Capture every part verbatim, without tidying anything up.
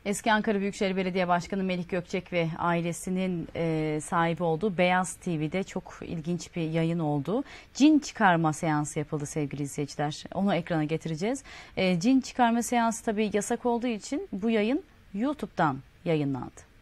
Eski Ankara Büyükşehir Belediye Başkanı Melih Gökçek ve ailesinin e, sahibi olduğu Beyaz T V'de çok ilginç bir yayın oldu. Cin çıkarma seansı yapıldı sevgili izleyiciler. Onu ekrana getireceğiz. E, cin çıkarma seansı tabii yasak olduğu için bu yayın YouTube'dan yayınlandı.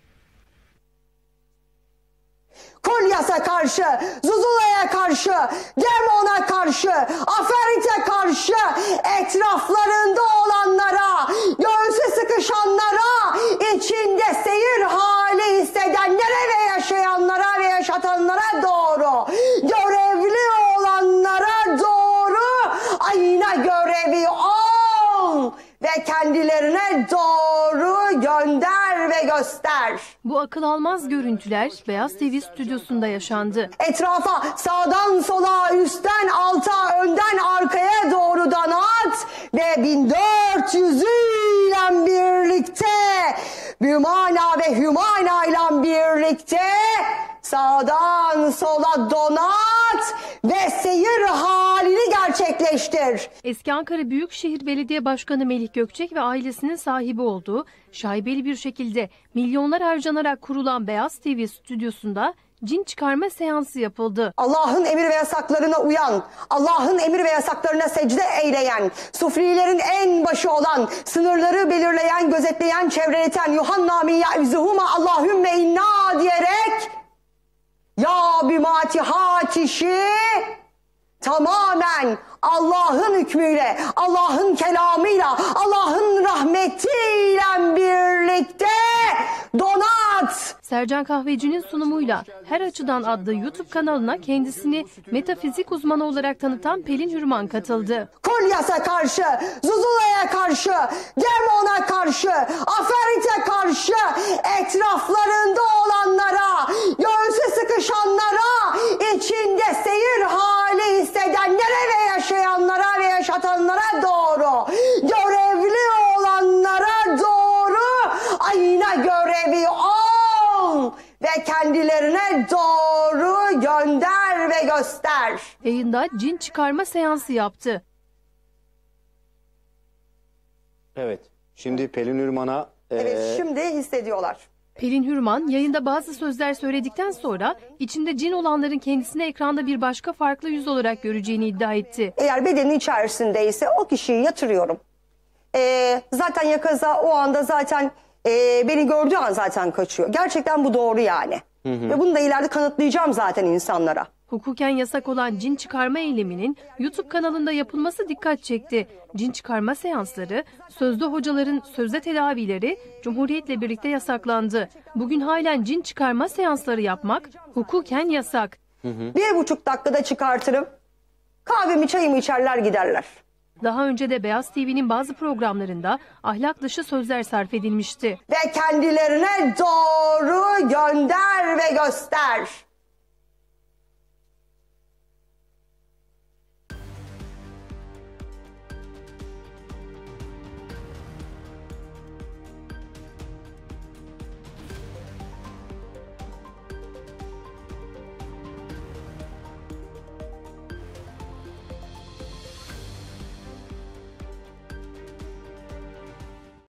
Kolyas'a karşı, Zuzula'ya karşı, Demon'a karşı, Aferit'e karşı, etraflarında olanlara, göğsü sıkışanlara, içinde seyir hali hissedenlere ve yaşayanlara ve yaşatanlara doğru, görevli olanlara doğru ayna görevi ol ve kendilerine doğru gönder ve göster. Bu akıl almaz görüntüler Beyaz T V stüdyosunda yaşandı. Etrafa sağdan sola, üstten alta, önden arkaya doğru donat ve bin dört yüzü ile birlikte Hümana ve Hümana ile birlikte sağdan sola donat ve seyir halini gerçekleştir. Eski Ankara Büyükşehir Belediye Başkanı Melih Gökçek ve ailesinin sahibi olduğu şaibeli bir şekilde milyonlar harcanarak kurulan Beyaz T V stüdyosunda cin çıkarma seansı yapıldı. Allah'ın emir ve yasaklarına uyan, Allah'ın emir ve yasaklarına secde eyleyen, sufrilerin en başı olan, sınırları belirleyen, gözetleyen, çevreleten, Yuhanna min ya'vizuhuma Allahümme inna diyerek ya bimatihâtişi tamamen Allah'ın hükmüyle, Allah'ın kelamıyla, Allah'ın rahmetiyle birlikte donat. Sercan Kahveci'nin sunumuyla Her Açıdan adlı YouTube kanalına kendisini metafizik uzmanı olarak tanıtan Pelin Hürman katıldı. Kolyas'a karşı, Zuzula'ya karşı, Demon'a karşı, Aferit'e karşı, etraflarında olanlara, göğsü sıkışanlara, içinde seyir hali hissedenlere ve yaşayanlara ve yaşatanlara doğru, görevli olanlara doğru ayna görevi ol ve kendilerine doğru gönder ve göster. Yayında cin çıkarma seansı yaptı. Evet. Şimdi Pelin Hürman'a... E... Evet, şimdi hissediyorlar. Pelin Hürman yayında bazı sözler söyledikten sonra içinde cin olanların kendisini ekranda bir başka farklı yüz olarak göreceğini iddia etti. Eğer bedenin içerisindeyse o kişiyi yatırıyorum. Ee, zaten yakaza o anda zaten e, beni gördüğü an zaten kaçıyor. Gerçekten bu doğru yani. Hı hı. Ve bunu da ileride kanıtlayacağım zaten insanlara. Hukuken yasak olan cin çıkarma eyleminin YouTube kanalında yapılması dikkat çekti. Cin çıkarma seansları, sözde hocaların sözde tedavileri Cumhuriyet'le birlikte yasaklandı. Bugün halen cin çıkarma seansları yapmak hukuken yasak. Hı hı. Bir buçuk dakikada çıkartırım. Kahvemi çayımı içerler giderler. Daha önce de Beyaz T V'nin bazı programlarında ahlak dışı sözler sarf edilmişti. Ve kendilerine doğru gönder ve göster.